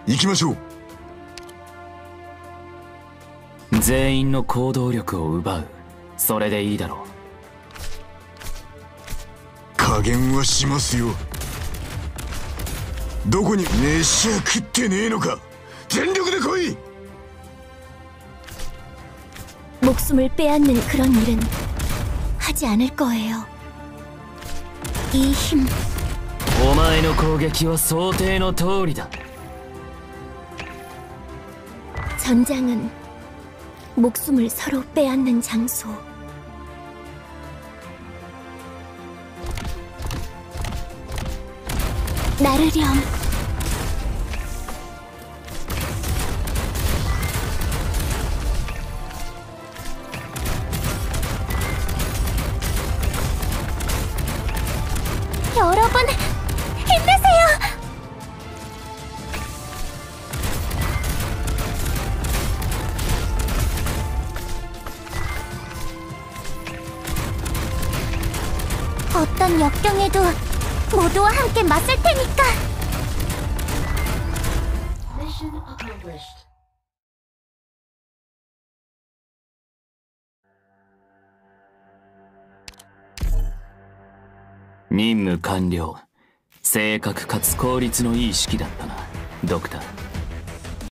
行きましょう。 全員の行動力を奪う。それでいいだろう。 加減はしますよ。どこに飯は食ってねえのか。全力で来い。 목숨을 빼앗는 그런 일은 하지 않을 거예요. 이 힘. お前の攻撃は想定の通りだ。 전장은 목숨을 서로 빼앗는 장소. 나르렴. 여러분, 힘내세요! 어떤 역경에도 모두와 함께 맞설 테니까! Mission accomplished. 任務完了。正確かつ効率のいい式だったな、ドクター。